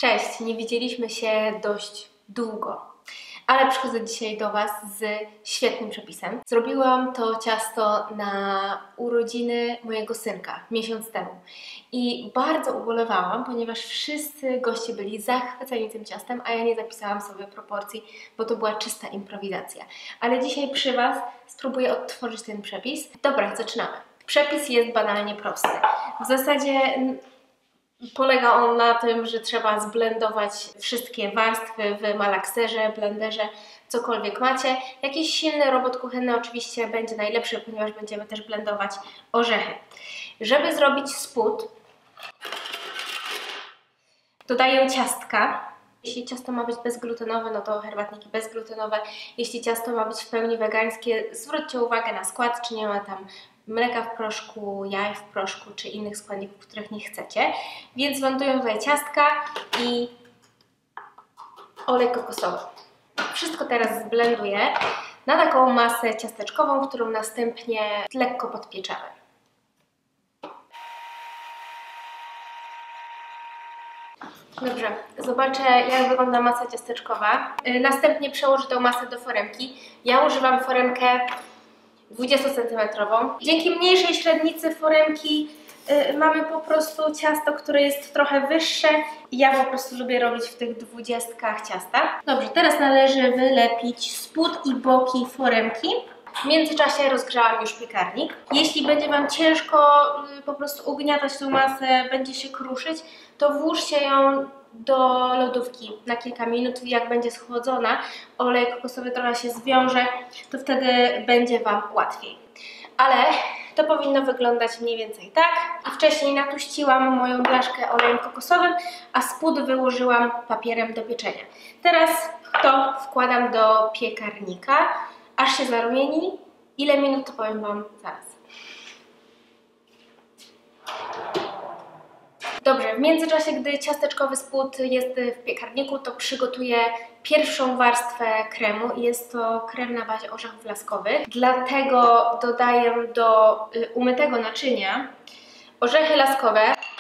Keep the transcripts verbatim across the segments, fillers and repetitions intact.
Cześć, nie widzieliśmy się dość długo, ale przychodzę dzisiaj do Was z świetnym przepisem. Zrobiłam to ciasto na urodziny mojego synka miesiąc temu i bardzo ubolewałam, ponieważ wszyscy goście byli zachwyceni tym ciastem, a ja nie zapisałam sobie proporcji, bo to była czysta improwizacja. Ale dzisiaj przy Was spróbuję odtworzyć ten przepis. Dobra, zaczynamy. Przepis jest banalnie prosty. W zasadzie polega on na tym, że trzeba zblendować wszystkie warstwy w malakserze, blenderze, cokolwiek macie. Jakiś silny robot kuchenny oczywiście będzie najlepszy, ponieważ będziemy też blendować orzechy. Żeby zrobić spód, dodaję ciastka. Jeśli ciasto ma być bezglutenowe, no to herbatniki bezglutenowe. Jeśli ciasto ma być w pełni wegańskie, zwróćcie uwagę na skład, czy nie ma tam mleka w proszku, jaj w proszku, czy innych składników, których nie chcecie. Więc lądują tutaj ciastka i olej kokosowy. Wszystko teraz zblenduję na taką masę ciasteczkową, którą następnie lekko podpieczamy. Dobrze, zobaczę, jak wygląda masa ciasteczkowa. Następnie przełożę tę masę do foremki. Ja używam foremkę dwudziestocentymetrową. Dzięki mniejszej średnicy foremki yy, mamy po prostu ciasto, które jest trochę wyższe i ja po prostu lubię robić w tych dwudziestkach ciasta. Dobrze, teraz należy wylepić spód i boki foremki. W międzyczasie rozgrzałam już piekarnik. Jeśli będzie Wam ciężko yy, po prostu ugniatać tą masę, będzie się kruszyć, to włóżcie ją do lodówki na kilka minut. Jak będzie schłodzona, olej kokosowy trochę się zwiąże, to wtedy będzie Wam łatwiej. Ale to powinno wyglądać mniej więcej tak. I wcześniej natuściłam moją blaszkę olejem kokosowym, a spód wyłożyłam papierem do pieczenia. Teraz to wkładam do piekarnika, aż się zarumieni. Ile minut, to powiem Wam zaraz. Dobrze, w międzyczasie, gdy ciasteczkowy spód jest w piekarniku, to przygotuję pierwszą warstwę kremu. Jest to krem na bazie orzechów laskowych. Dlatego dodaję do umytego naczynia orzechy laskowe.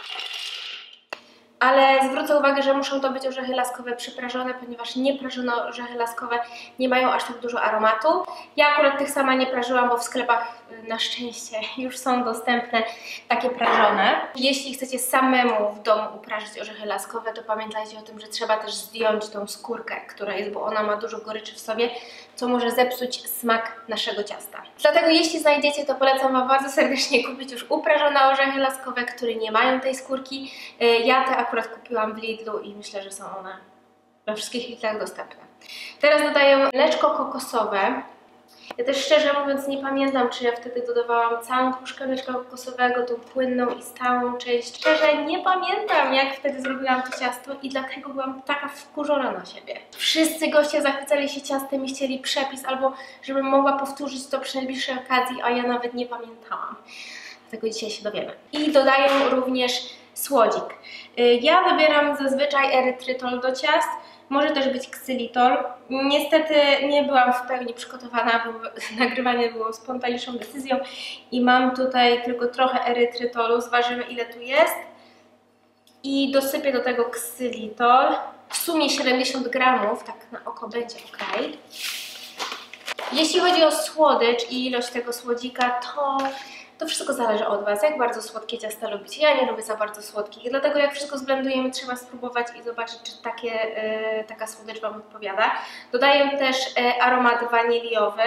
Ale zwrócę uwagę, że muszą to być orzechy laskowe przyprażone, ponieważ nieprażone orzechy laskowe nie mają aż tak dużo aromatu. Ja akurat tych sama nie prażyłam, bo w sklepach na szczęście już są dostępne takie prażone. Jeśli chcecie samemu w domu uprażyć orzechy laskowe, to pamiętajcie o tym, że trzeba też zdjąć tą skórkę, która jest, bo ona ma dużo goryczy w sobie, co może zepsuć smak naszego ciasta. Dlatego jeśli znajdziecie, to polecam Wam bardzo serdecznie kupić już uprażone orzechy laskowe, które nie mają tej skórki. Ja te akurat kupiłam w Lidlu i myślę, że są one we wszystkich Lidlach dostępne. Teraz dodaję mleczko kokosowe. Ja też szczerze mówiąc nie pamiętam, czy ja wtedy dodawałam całą puszkę mleczka kokosowego, tą płynną i stałą część. Szczerze nie pamiętam, jak wtedy zrobiłam to ciasto i dlatego byłam taka wkurzona na siebie. Wszyscy goście zachwycali się ciastem i chcieli przepis, albo żebym mogła powtórzyć to przy najbliższej okazji, a ja nawet nie pamiętałam. Dlatego dzisiaj się dowiemy. I dodaję również słodzik. Ja wybieram zazwyczaj erytrytol do ciast. Może też być ksylitol. Niestety nie byłam w pełni przygotowana, bo nagrywanie było spontaniczną decyzją i mam tutaj tylko trochę erytrytolu. Zważymy, ile tu jest i dosypię do tego ksylitol. W sumie siedemdziesiąt gramów, tak na oko będzie ok. Jeśli chodzi o słodycz i ilość tego słodzika, to To wszystko zależy od Was, jak bardzo słodkie ciasta lubicie. Ja nie lubię za bardzo słodkich, dlatego jak wszystko zblendujemy, trzeba spróbować i zobaczyć, czy takie, yy, taka słodycz Wam odpowiada. Dodaję też yy, aromat waniliowy.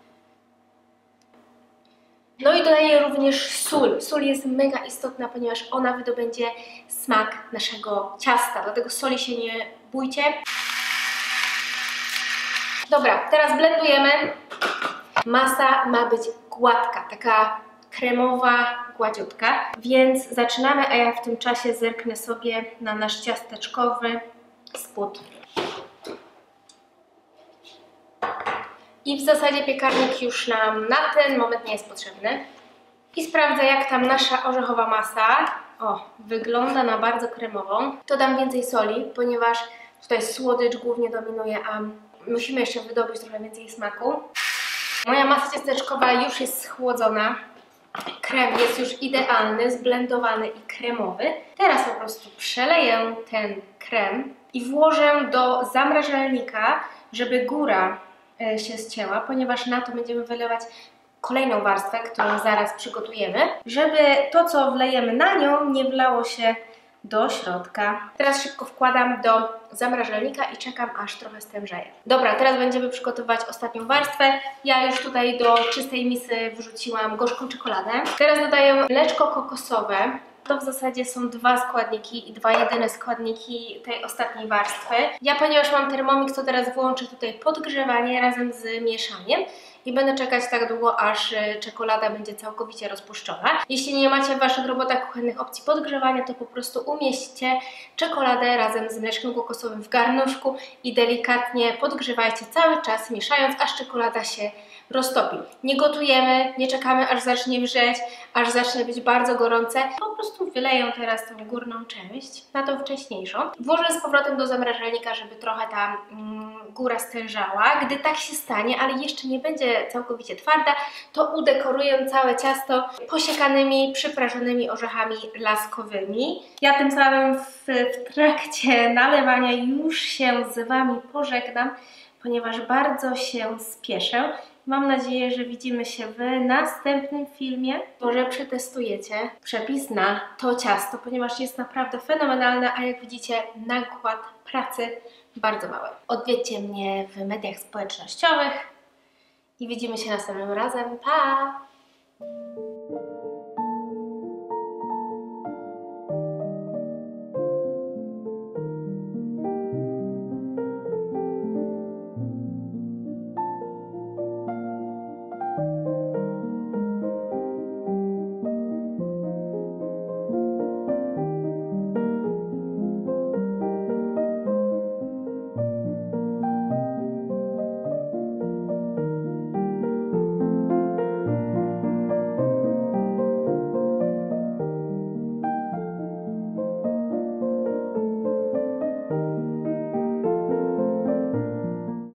No i dodaję również sól. Sól jest mega istotna, ponieważ ona wydobędzie smak naszego ciasta, dlatego soli się nie bójcie. Dobra, teraz blendujemy. Masa ma być gładka, taka kremowa, gładziutka, więc zaczynamy, a ja w tym czasie zerknę sobie na nasz ciasteczkowy spód. I w zasadzie piekarnik już nam na ten moment nie jest potrzebny. I sprawdzę, jak tam nasza orzechowa masa, o, wygląda na bardzo kremową. Dodam więcej soli, ponieważ tutaj słodycz głównie dominuje, a musimy jeszcze wydobyć trochę więcej smaku. Moja masa ciasteczkowa już jest schłodzona. Krem jest już idealny, zblendowany i kremowy. Teraz po prostu przeleję ten krem i włożę do zamrażalnika, żeby góra się ścięła, ponieważ na to będziemy wylewać kolejną warstwę, którą zaraz przygotujemy, żeby to, co wlejemy na nią, nie wlało się do środka. Teraz szybko wkładam do zamrażalnika i czekam, aż trochę stężeje. Dobra, teraz będziemy przygotować ostatnią warstwę. Ja już tutaj do czystej misy wrzuciłam gorzką czekoladę. Teraz dodaję mleczko kokosowe. To w zasadzie są dwa składniki i dwa jedyne składniki tej ostatniej warstwy. Ja, ponieważ mam Thermomix, to teraz włączę tutaj podgrzewanie razem z mieszaniem i będę czekać tak długo, aż czekolada będzie całkowicie rozpuszczona. Jeśli nie macie w Waszych robotach kuchennych opcji podgrzewania, to po prostu umieśćcie czekoladę razem z mleczkiem kokosowym w garnuszku i delikatnie podgrzewajcie cały czas, mieszając, aż czekolada się roztopi. Nie gotujemy, nie czekamy, aż zacznie wrzeć, aż zacznie być bardzo gorące. Po prostu wyleję teraz tą górną część na tą wcześniejszą. Włożę z powrotem do zamrażalnika, żeby trochę ta mm, góra stężała. Gdy tak się stanie, ale jeszcze nie będzie całkowicie twarda, to udekoruję całe ciasto posiekanymi, przyprażonymi orzechami laskowymi. Ja tym samym w, w trakcie nalewania już się z Wami pożegnam, ponieważ bardzo się spieszę. Mam nadzieję, że widzimy się w następnym filmie. Może przetestujecie przepis na to ciasto, ponieważ jest naprawdę fenomenalne, a jak widzicie, nakład pracy bardzo mały. Odwiedźcie mnie w mediach społecznościowych i widzimy się następnym razem. Pa!